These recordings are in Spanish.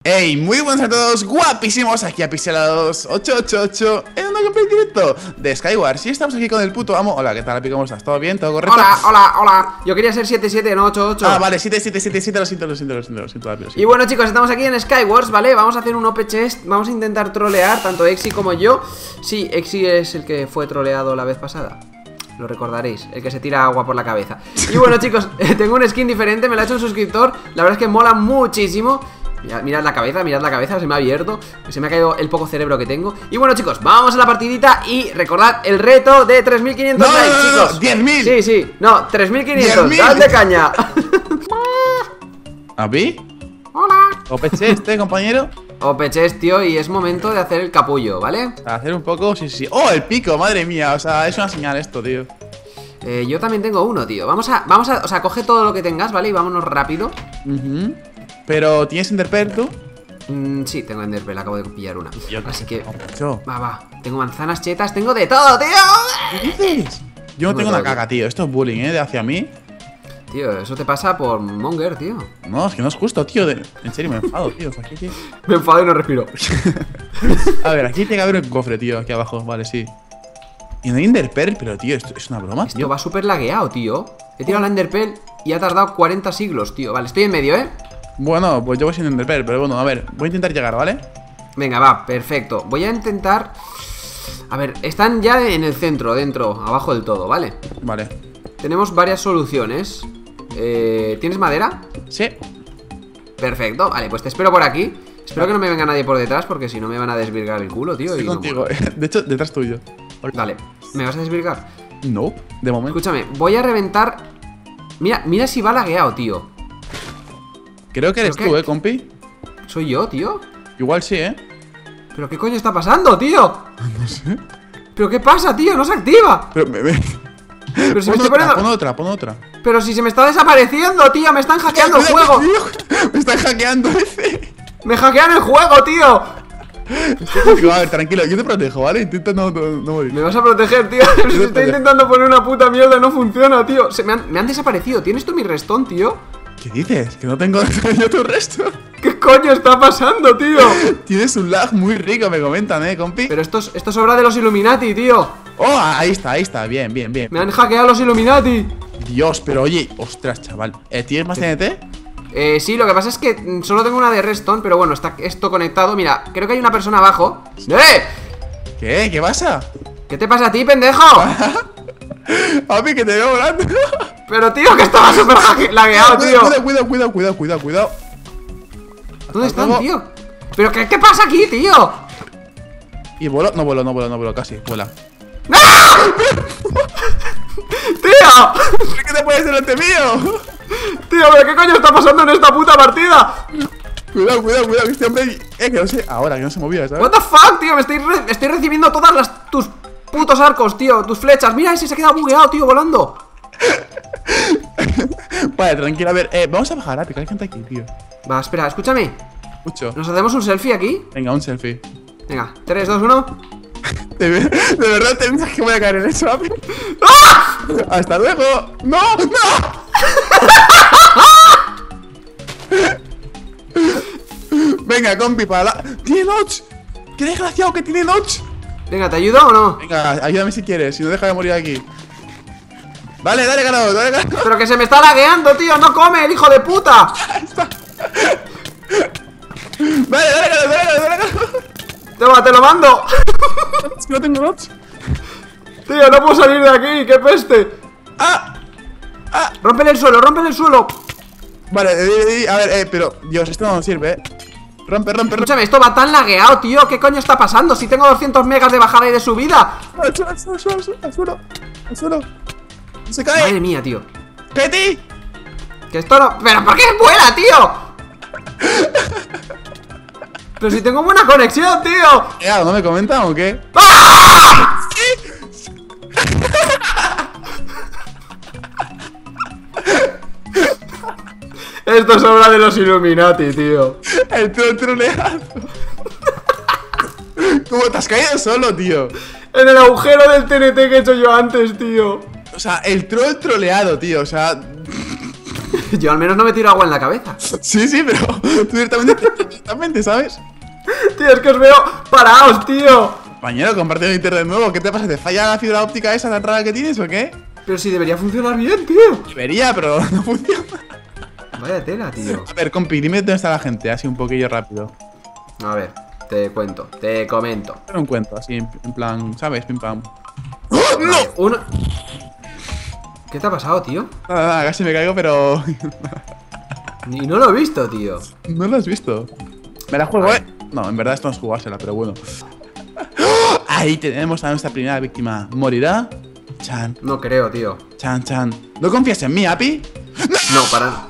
Hey, muy buenas a todos, guapísimos, aquí a Pixelados 888 en un gameplay directo de Skywars. Y estamos aquí con el puto amo. Hola, ¿qué tal, Api? ¿Cómo estás? ¿Todo bien? ¿Todo correcto? Hola. Yo quería ser 77, no 88. Ah, vale, 7777, lo siento, Api. Y bueno, chicos, estamos aquí en Skywars, ¿vale? Vamos a hacer un OP chest, vamos a intentar trolear tanto Exi como yo. Sí, Exi es el que fue troleado la vez pasada. Lo recordaréis, el que se tira agua por la cabeza. Y bueno, chicos, tengo un skin diferente, me lo ha hecho un suscriptor. La verdad es que mola muchísimo. Mirad la cabeza, se me ha abierto. Se me ha caído el poco cerebro que tengo. Y bueno, chicos, vamos a la partidita. Y recordad el reto de 3500 likes, chicos. 10.000. Sí, no, 3500, dadle caña. ¿Api? Hola. ¿OPC compañero? OP chest, tío, y es momento de hacer el capullo, ¿vale? A hacer un poco, sí. ¡Oh, el pico! Madre mía, o sea, es una señal esto, tío. Yo también tengo uno, tío. Vamos a, o sea, coge todo lo que tengas, ¿vale? Y vámonos rápido. Pero, ¿tienes Enderpearl tú? Sí, tengo Enderpearl, acabo de pillar una. Así que, yo. va. Tengo manzanas chetas, tengo de todo, tío. ¿Qué dices? Yo no tengo una caca, tío. Esto es bullying, de hacia mí. Tío, eso te pasa por Monger, tío. No, es que no es justo, tío. En serio, me enfado, tío. O sea, ¿qué? Me enfado y no respiro. A ver, aquí tiene que haber un cofre, tío. Aquí abajo, vale, sí. Y no hay Enderpearl, pero, tío, esto es una broma, tío. Esto va súper lagueado, tío. He tirado la Enderpearl y ha tardado 40 siglos, tío. Vale, estoy en medio, ¿eh? Bueno, pues yo voy sin Enderpearl, pero bueno, a ver, voy a intentar llegar, ¿vale? Venga, va, perfecto. Voy a intentar... A ver, están ya en el centro, dentro, abajo del todo, ¿vale? Vale. Tenemos varias soluciones. ¿Tienes madera? Sí. Perfecto, vale, pues te espero por aquí. Espero que no me venga nadie por detrás, porque si no me van a desvirgar el culo, tío. Estoy y contigo, no... de hecho, detrás tuyo. Vale, ¿me vas a desvirgar? No, de momento. Escúchame, voy a reventar... Mira si va lagueado, tío. Creo que eres ¿Pero tú, qué? compi. ¿Soy yo, tío? Igual sí, ¿Pero qué coño está pasando, tío? No sé. ¿Pero qué pasa, tío? ¡No se activa! Pero Pero si me estoy poniendo... Pon otra. Pero si se me está desapareciendo, tío. Me están hackeando el juego. Me están hackeando ese. Me hackean el juego, tío. A ver, tranquilo, yo te protejo, ¿vale? Intenta no morir. Me vas a proteger, tío. Si estoy intentando poner una puta mierda, no funciona, tío. Me han desaparecido. ¿Tienes tú mi restón, tío? ¿Qué dices? Que no tengo yo tu resto. ¿Qué coño está pasando, tío? Tienes un lag muy rico, me comentan, compi. Pero esto es obra de los Illuminati, tío. Oh, ahí está, bien. Me han hackeado los Illuminati. Dios, pero oye, ostras, chaval. ¿Tienes más TNT? Sí, lo que pasa es que solo tengo una de redstone, pero bueno, está esto conectado. Mira, creo que hay una persona abajo. ¿Qué? ¿Qué pasa? ¿Qué te pasa a ti, pendejo? Papi, que te veo volando. Pero, tío, que estaba súper lagueado, tío. Cuidado. ¿Dónde están, tío? ¿Pero qué pasa aquí, tío? Y vuelo, no vuelo, casi, vuela. ¡No! ¡Tío! ¿Por qué te puedes delante mío? Tío, ¿pero qué coño está pasando en esta puta partida? Cuidado, que este hombre... que no sé, ahora, que no se movía, ¿sabes? What the fuck, tío, estoy recibiendo todas tus putos arcos, tío, tus flechas. Mira, ese se ha quedado bugueado, tío, volando. Vale, tranquilo, a ver, vamos a bajar, Api, que hay gente aquí, tío. Va, espera, escúchame. Escucho. ¿Nos hacemos un selfie aquí? Venga, un selfie. Venga, 3, 2, 1. De verdad te piensas que voy a caer en eso, Api. ¡Ah! ¡Hasta luego! ¡No! Venga, compi, para la... ¡Tiene notch! ¡Qué desgraciado que tiene notch! Venga, ¿te ayudo o no? Venga, ayúdame si quieres, si no deja de morir aquí. Dale, ganador. Pero que se me está lagueando, tío, no come, el hijo de puta. Dale, ganador. Toma, te lo mando. Es que no tengo notch. Tío, no puedo salir de aquí, qué peste. Rómpele el suelo. Vale, a ver, pero Dios, esto no nos sirve, Rompe. Escúchame, esto va tan lagueado, tío. ¿Qué coño está pasando? Si tengo 200 megas de bajada y de subida. Al suelo. Se cae. Madre mía, tío. ¡Cállate! Que esto no... ¿Pero por qué vuela, tío? Pero si tengo buena conexión, tío. ¿No me comentan o qué? ¡Ah! Esto es obra de los Illuminati, tío. El troleado. ¿Cómo te has caído solo, tío? En el agujero del TNT que he hecho yo antes, tío. O sea, el troleado, tío, o sea... Yo al menos no me tiro agua en la cabeza. Sí, pero tú directamente, ¿sabes? Tío, es que os veo paraos, tío. Compañero, compartiendo internet nuevo. ¿Qué te pasa? ¿Te falla la fibra óptica esa tan rara que tienes o qué? Pero si debería funcionar bien, tío. Debería, pero no funciona. Vaya tela, tío. A ver, compi, dime dónde está la gente, así un poquillo rápido. A ver, te cuento, te comento. Pero un cuento, así, en plan, ¿sabes? Pim pam. ¡Oh, no! Uno... ¿Qué te ha pasado, tío? Nada, casi me caigo, pero... Y no lo he visto, tío. No lo has visto. Me la juego, ¿eh? No, en verdad esto no es jugársela, pero bueno. Ahí tenemos a nuestra primera víctima. ¿Morirá? Chan. No creo, tío. Chan, chan. ¿No confías en mí, Api? No, para nada.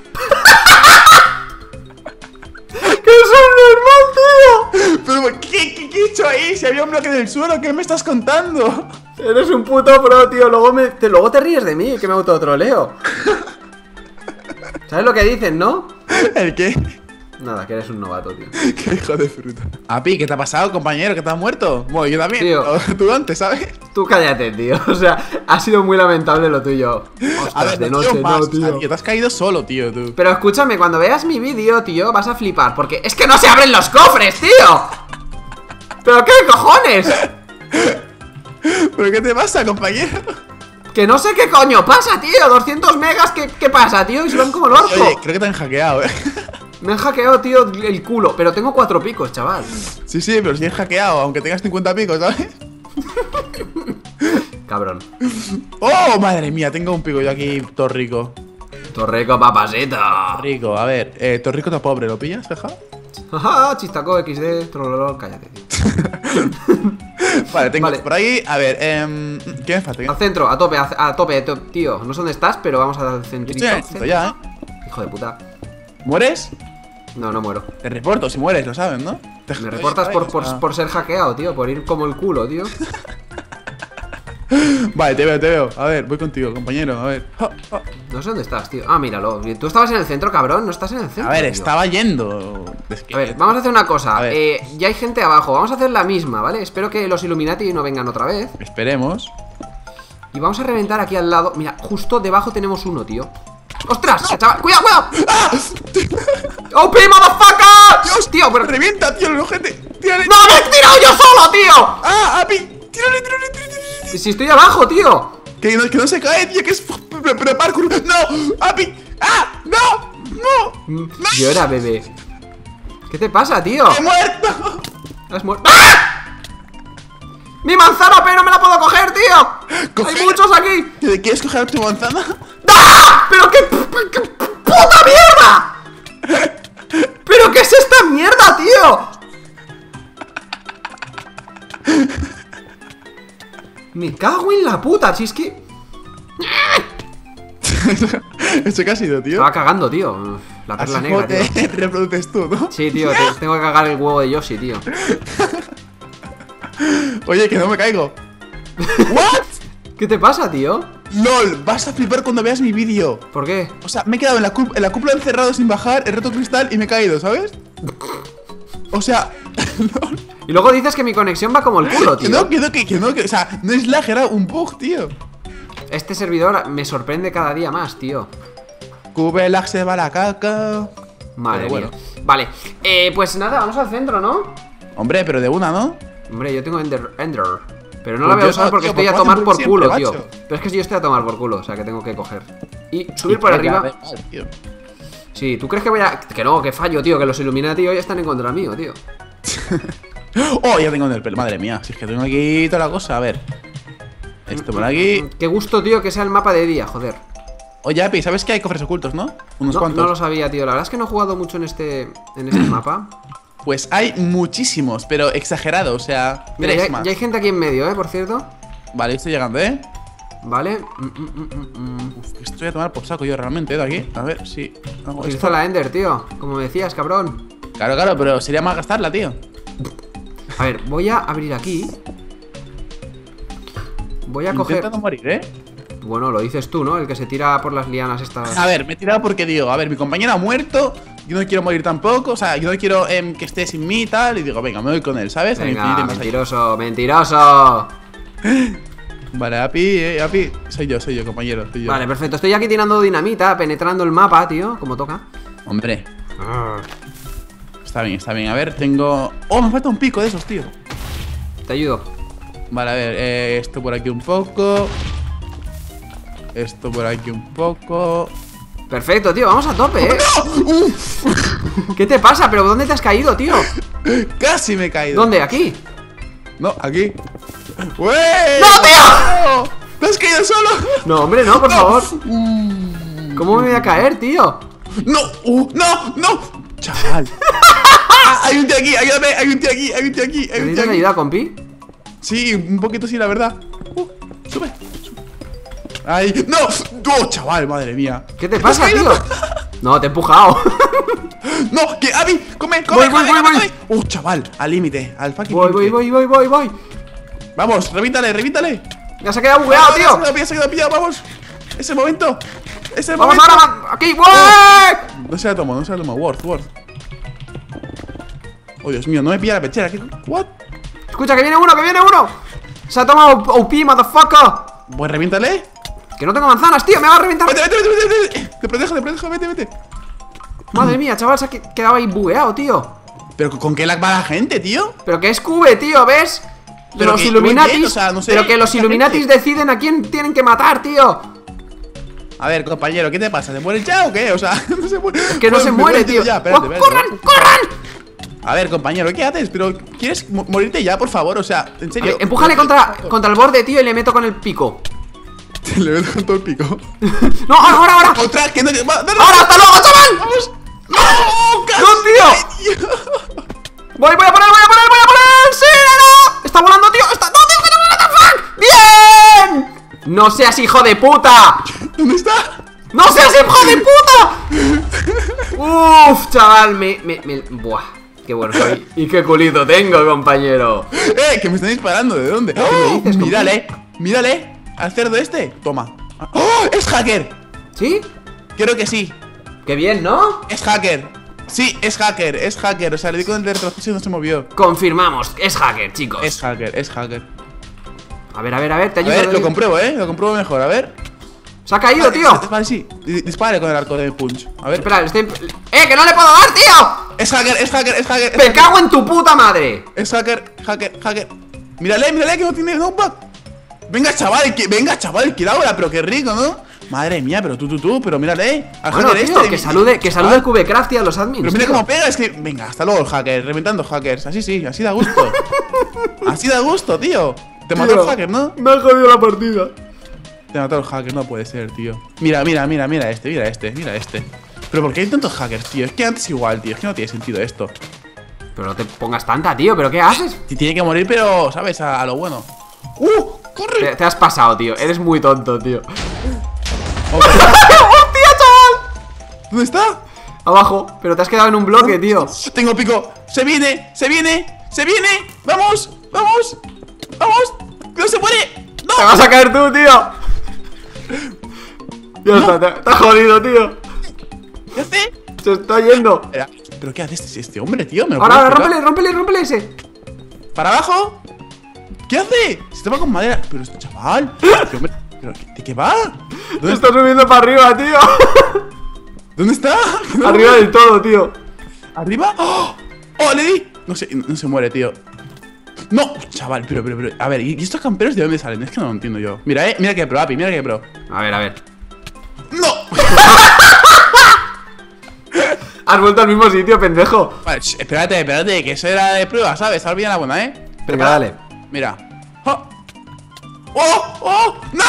¡Que es un normal, tío! Pero, ¿qué he hecho ahí? Si había un bloque del suelo, ¿qué me estás contando? Eres un puto pro, tío. Luego te ríes de mí, que me autotroleo. ¿Sabes lo que dicen, no? ¿El qué? Nada, que eres un novato, tío. Qué hijo de fruta. Api, ¿qué te ha pasado, compañero? ¿Que te has muerto? Bueno, yo también. Tío. Tú antes, ¿sabes? Tú cállate, tío. O sea, ha sido muy lamentable lo tuyo. A Ostras, ver, de no, noche, tío, no, más, tío. Te has caído solo, tío, tú. Pero escúchame, cuando veas mi vídeo, tío, vas a flipar. Porque es que no se abren los cofres, tío. ¿Pero qué cojones? ¿Pero qué te pasa, compañero? Que no sé qué coño pasa, tío. 200 megas, ¿qué pasa, tío? Y se van como el orco. Oye, creo que te han hackeado, Me han hackeado, tío, el culo. Pero tengo 4 picos, chaval. Sí, pero si es hackeado, aunque tengas 50 picos, ¿sabes? Cabrón. ¡Oh, madre mía! Tengo un pico yo aquí, Torrico. Torreco, papasito. Rico, a ver, Torrico está pobre, ¿lo pillas, jaja? Ajá, chistaco, XD, trololol, cállate, tío. Vale, tengo Vale. por ahí, a ver, ¿qué me falta? Al centro, a tope, tío. No sé dónde estás, pero vamos al centrito. Estoy en el centro ya, ¿eh? Hijo de puta. ¿Mueres? No, no muero. Te reporto si mueres, lo sabes, ¿no? Me reportas por ser hackeado, tío. Por ir como el culo, tío. Vale, te veo. A ver, voy contigo, compañero, a ver. No sé dónde estás, tío. Ah, míralo. Tú estabas en el centro, cabrón. No estás en el centro. A ver, tío. estaba yendo. A ver, vamos a hacer una cosa. A ver. Ya hay gente abajo. Vamos a hacer la misma, ¿vale? Espero que los Illuminati no vengan otra vez. Esperemos. Y vamos a reventar aquí al lado. Mira, justo debajo tenemos uno, tío. ¡Ostras! ¡Chaval! ¡Cuidado, cuidado! ¡Ah! ¡OP, motherfucker! ¡Dios, tío! Pero... ¡Revienta, tío, el ojete! ¡Tírale! ¡No, me he tirado yo solo, tío! ¡Ah, Api! ¡Tírale! Si estoy abajo, tío. Que no se cae, tío, que es... Pero parkour... ¡No! ¡Api! ¡Ah! ¡No! Llora, bebé. ¿Qué te pasa, tío? ¡He muerto! ¿Has muerto? ¡Ah! ¡Mi manzana, pero no me la puedo coger, tío! Coger. ¡Hay muchos aquí! ¿Quieres coger tu manzana? ¡Ah! ¡Pero qué puta mierda! ¿Pero qué es esta mierda, tío? Me cago en la puta, si es que... ¿Eso qué ha sido, tío? Estaba cagando, tío. La perla Así negra, como te tío. reproduces tú, ¿no? Sí, tío, tengo que cagar el huevo de Yoshi, tío. Oye, que no me caigo. ¿What? ¿Qué te pasa, tío? LOL, vas a flipar cuando veas mi vídeo. ¿Por qué? O sea, me he quedado en la cúpula encerrado sin bajar, he roto cristal y me he caído, ¿sabes? O sea, LOL. Y luego dices que mi conexión va como el culo, tío. O sea, no es lag, era un bug, tío. Este servidor me sorprende cada día más, tío. QBLAG se va a la caca. Madre Pero mía. bueno. Vale, pues nada, vamos al centro, ¿no? Hombre, pero de una, ¿no? Hombre, yo tengo Ender. Pero no Pues la voy a yo usar no, porque tío, estoy pues a lo tomar hacen por siempre, culo, macho. tío. Pero es que yo estoy a tomar por culo, o sea que tengo que coger. Y subir por arriba. Tío. Sí, ¿tú crees que voy a...? Que no, que fallo, tío, que los Illuminati hoy están en contra mío, tío. Oh, ya tengo en el pelo, madre mía. Si es que tengo aquí toda la cosa, a ver. Esto por aquí. Qué gusto, tío, que sea el mapa de día, joder. Oye, Api, ¿sabes que hay cofres ocultos, no? Unos No, cuantos. no lo sabía, tío. La verdad es que no he jugado mucho en este mapa. Pues hay muchísimos, pero exagerado, o sea, Mira, tres ya más. hay gente aquí en medio, por cierto. Vale, estoy llegando, ¿eh? Vale. Uf, estoy a tomar por saco yo realmente, de aquí. A ver si hago Utilizo esto. la Ender, tío. Como me decías, cabrón. Claro, pero sería mal gastarla, tío. A ver, voy a abrir aquí. Voy a coger... Intenta no morir, ¿eh? Bueno, lo dices tú, ¿no? El que se tira por las lianas estas. A ver, me he tirado porque digo, a ver, mi compañero ha muerto. Yo no quiero morir tampoco, o sea, yo no quiero que esté sin mí y tal. Y digo, venga, me voy con él, ¿sabes? Al infinito Venga, y más allá. mentiroso, mentiroso. Vale, Api, soy yo, compañero, soy yo. Vale, perfecto, estoy aquí tirando dinamita, penetrando el mapa, tío, como toca. Hombre. Está bien, a ver, tengo... Oh, me falta un pico de esos, tío. Te ayudo. Vale, a ver, esto por aquí un poco. Esto por aquí un poco. Perfecto, tío, vamos a tope, ¡No! ¿Qué te pasa? ¿Pero dónde te has caído, tío? Casi me he caído. ¿Dónde? ¿Aquí? No, aquí. ¡Wey! ¡No, tío! ¿Te has caído solo? No, hombre, no, por favor. ¿Cómo me voy a caer, tío? ¡No! ¡No! ¡Chaval! Hay un tío aquí, ayúdame, hay un tío aquí, ¿Necesitas ayuda, compi? Sí, un poquito sí, la verdad. Sube. ¡Ay! ¡No! ¡Oh, chaval! Madre mía. ¿Qué te pasa, tío? No, te he empujado. ¡No! ¡Que Abby! ¡Come! Voy. ¡Oh, chaval! Al límite, al fucking Voy. Vamos, revíntale. Ya se ha quedado bugueado, tío. Se ha quedado pillado, vamos. Ese momento. Vamos ahora, aquí, voy. No se la tomo. Worth. Oh, Dios mío, no me pilla la pechera. ¿What? Escucha, que viene uno. Se ha tomado OP, motherfucker. Pues reviéntale. Que no tengo manzanas, tío, me va a reventar. Vete. Te protejo, vete. Madre mía, chaval, se ha quedado ahí bugueado, tío. ¿Pero con qué lag va la gente, tío? Pero que es Cube, tío, ¿ves? Pero Los que Illuminatis, bien, o sea, no sé, pero que los Illuminatis deciden a quién tienen que matar, tío. A ver, compañero, ¿qué te pasa? ¿Se muere ya o qué? O sea, no se muere. Es que no se muere, tío. Ya, espérate. ¡Corran! A ver, compañero, ¿qué haces? Pero ¿quieres morirte ya, por favor? O sea, en serio. Empújale contra el borde, tío, y le meto con el pico. Le meto con todo el pico. No, ahora. Otra, que no. ¡Ahora, hasta luego, chaval! ¡Vamos! ¡No! ¡Casi! ¡No, tío! Voy a poner. ¡Sí, no! ¡Está volando, tío! ¡No, tío, que no! ¡What the fuck! ¡Bien! ¡No seas hijo de puta! ¿Dónde está? ¡No seas hijo de puta! Uf, chaval, Buah, qué bueno soy. Y qué culito tengo, compañero. Que me están disparando, ¿de dónde? ¿Qué me dices, Mírale. Al cerdo este. Toma. ¡Oh! ¡Es hacker! ¿Sí? Creo que sí. Qué bien, ¿no? Es hacker. Sí, es hacker. O sea, le di con el de retroceso y no se movió. Confirmamos, es hacker, chicos. Es hacker. A ver, te ayudo. A ver, lo compruebo, lo compruebo mejor, a ver. Se ha caído, tío. Vale, sí. Dispare con el arco de punch. A ver. Espera, que no le puedo dar, tío. Es hacker. Me cago en tu puta madre. Es hacker. Mírale, que no tiene knockback. Venga, chaval, que la hora, pero qué rico, ¿no? Madre mía, pero tú, pero mírale. Al bueno, hacker tío, que salude el Cubecraft y a los admins. Pero mira tío. cómo pega, es que. Venga, hasta luego el hacker, reventando hackers. Así sí, así da gusto. Así da gusto, tío. Te mató el hacker, ¿no? Me ha jodido la partida. Te mató el hacker, no puede ser, tío. Mira este. Pero ¿por qué hay tantos hackers, tío? Es que antes igual, tío. Es que no tiene sentido esto. Pero no te pongas tanta, tío. ¿Pero qué haces? Si tiene que morir, pero, ¿sabes? A lo bueno. ¡Corre! Te has pasado, tío. Eres muy tonto, tío. ¡Hostia, chaval! ¿Dónde está? Abajo. Pero te has quedado en un bloque, tío. Tengo pico. Se viene. ¡Vamos! ¡No se muere! ¡No! ¡Te vas a caer tú, tío! Ya está, te has jodido, tío. ¿Qué hace? Se está yendo. ¿Pero qué hace este hombre, tío? Ahora, rómpele ese. ¿Para abajo? ¿Qué hace? Se toma con madera. Pero este chaval. Este hombre, ¿de qué va? Se está subiendo para arriba, tío. ¿Dónde está? Arriba del todo, tío. ¿Arriba? ¡Oh! Le di. No se muere, tío. No, chaval, pero. A ver, ¿y estos camperos de dónde salen? Es que no lo entiendo yo. Mira, mira que pro, Api, mira que pro. A ver. ¡No! Has vuelto al mismo sitio, pendejo. Vale, espérate, que eso era de prueba, ¿sabes? Ahora viene la buena, ¿eh? Venga, dale. Mira. ¡Oh! ¡No!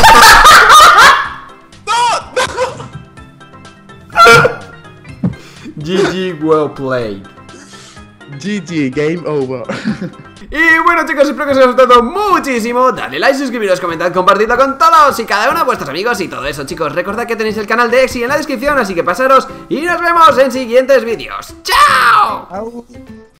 GG, well played. GG, game over. Y bueno, chicos, espero que os haya gustado muchísimo. Dale like, suscribiros, comentad, compartidlo con todos y cada uno de vuestros amigos y todo eso, chicos. Recordad que tenéis el canal de Exi en la descripción, así que pasaros y nos vemos en siguientes vídeos. ¡Chao!